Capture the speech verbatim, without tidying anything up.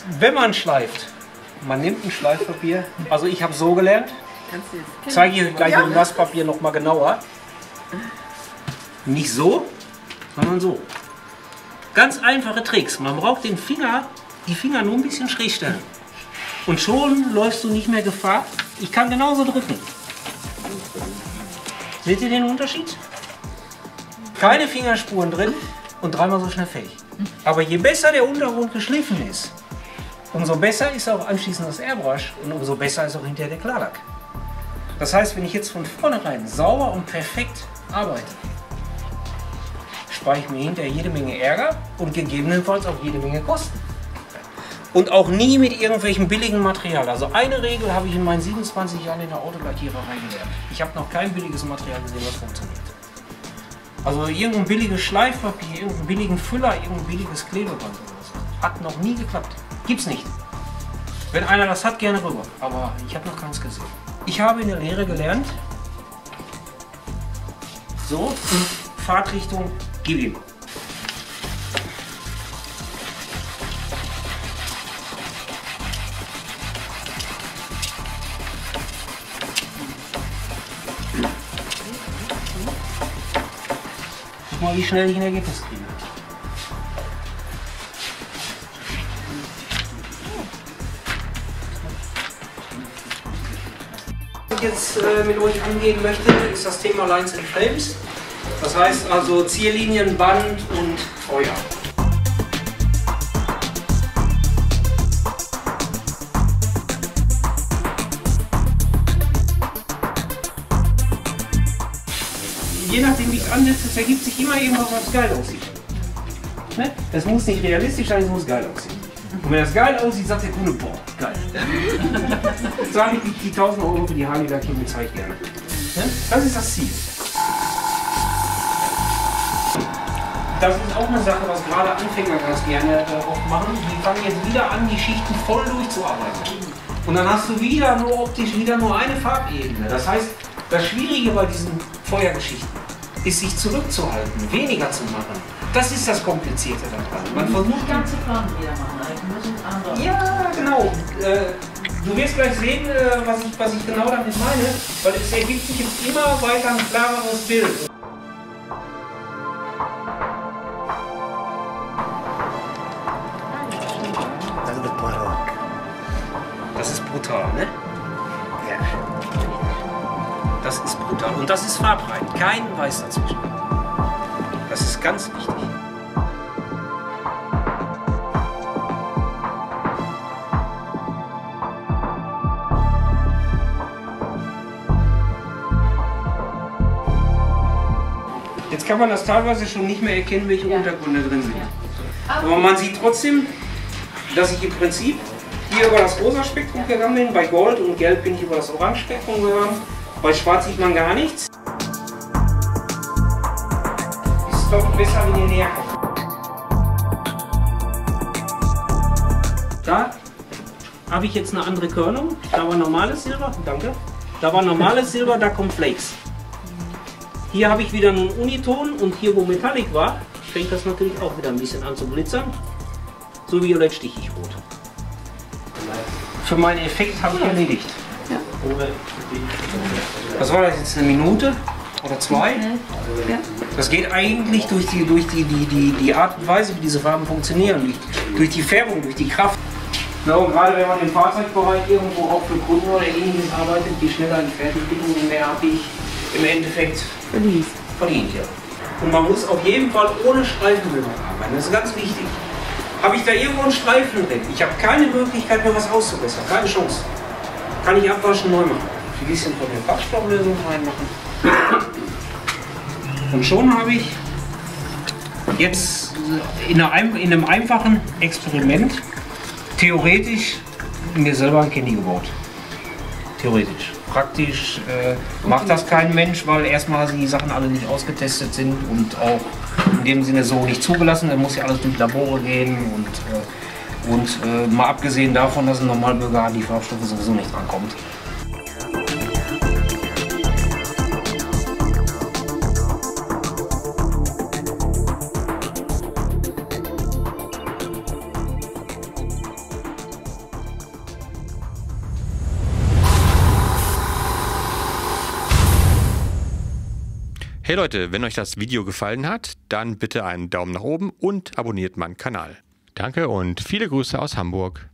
wenn man schleift, man nimmt ein Schleifpapier, also ich habe so gelernt, zeige ich euch gleich mit dem Nasspapier noch mal genauer. Nicht so, sondern so. Ganz einfache Tricks. Man braucht den Finger, die Finger nur ein bisschen schräg stellen. Und schon läufst du nicht mehr Gefahr. Ich kann genauso drücken. Seht ihr den Unterschied? Keine Fingerspuren drin und dreimal so schnell fähig. Aber je besser der Untergrund geschliffen ist, umso besser ist auch anschließend das Airbrush und umso besser ist auch hinterher der Klarlack. Das heißt, wenn ich jetzt von vornherein sauber und perfekt arbeite, spare ich mir hinterher jede Menge Ärger und gegebenenfalls auch jede Menge Kosten. Und auch nie mit irgendwelchen billigen Material. Also eine Regel habe ich in meinen siebenundzwanzig Jahren in der Autolackiererei gelernt. Ich habe noch kein billiges Material gesehen, was funktioniert. Also irgendein billiges Schleifpapier, irgendeinen billigen Füller, irgendein billiges Klebeband oder so. Hat noch nie geklappt. Gibt's nicht. Wenn einer das hat, gerne rüber. Aber ich habe noch keins gesehen. Ich habe in der Lehre gelernt, so, Fahrtrichtung, gib ihm. Guck mal, wie schnell ich ein Ergebnis kriege. Was ich jetzt äh, mit euch angehen möchte, ist das Thema Lines and Frames. Das heißt also Zierlinien, Band und Feuer. Je nachdem wie ich es ansetze, es ergibt sich immer irgendwas, was geil aussieht. Ne? Es muss nicht realistisch sein, es muss geil aussehen. Und wenn das geil aussieht, sagt der Kunde, boah, geil. Sage ich die, die tausend Euro für die Harley-Lackierung, zeige ich gerne. Ne? Das ist das Ziel. Das ist auch eine Sache, was gerade Anfänger ganz gerne äh, oft machen. Die fangen jetzt wieder an, die Schichten voll durchzuarbeiten. Und dann hast du wieder nur optisch wieder nur eine Farbebene. Das heißt, das Schwierige bei diesen Feuergeschichten ist, sich zurückzuhalten, weniger zu machen. Das ist das Komplizierte daran. Man versucht ganze Farben wieder machen. Ja, genau. Äh, du wirst gleich sehen, äh, was, ich, was ich genau damit meine, weil es ergibt sich jetzt immer weiter ein klareres Bild. Das ist brutal, ne? Ja. Das ist brutal. Und das ist farbrein. Kein Weiß dazwischen. Das ist ganz wichtig. Jetzt kann man das teilweise schon nicht mehr erkennen, welche ja. Untergründe drin sind. Ja. Aber man sieht trotzdem, dass ich im Prinzip hier über das rosa Spektrum gegangen bin. Bei Gold und Gelb bin ich über das Orange Spektrum gegangen. Bei Schwarz sieht man gar nichts. Ist doch besser, wenn ihr näher kommt. Da habe ich jetzt eine andere Körnung. Da war normales Silber. Danke. Da war normales Silber, da kommt Flakes. Hier habe ich wieder einen Uniton und hier, wo Metallic war, fängt das natürlich auch wieder ein bisschen an zu blitzern. So violett stichig rot. Für meinen Effekt habe ich erledigt. Ja. Was war das jetzt, eine Minute oder zwei? Ja. Das geht eigentlich durch die, durch die, die, die, die Art und Weise, wie diese Farben funktionieren, durch, durch die Färbung, durch die Kraft. Ja, und gerade wenn man im Fahrzeugbereich irgendwo auch für Kunden oder ähnliches arbeitet, je schneller die Fertigung, je mehr habe ich im Endeffekt verdient. verdient ja. Und man muss auf jeden Fall ohne Streifenbildung arbeiten, das ist ganz wichtig. Habe ich da irgendwo einen Streifen drin? Ich habe keine Möglichkeit mehr was auszubessern, keine Chance. Kann ich abwaschen, neu machen. Ein bisschen von der Farbstofflösung reinmachen. Und schon habe ich jetzt in einem einfachen Experiment theoretisch mir selber ein Candy gebaut. Theoretisch. Praktisch äh, macht das kein Mensch, weil erstmal die Sachen alle nicht ausgetestet sind und auch in dem Sinne so nicht zugelassen. Da muss ja alles durch Labore gehen und, äh, und äh, mal abgesehen davon, dass ein Normalbürger an die Farbstoffe sowieso nicht rankommt. Hey Leute, wenn euch das Video gefallen hat, dann bitte einen Daumen nach oben und abonniert meinen Kanal. Danke und viele Grüße aus Hamburg.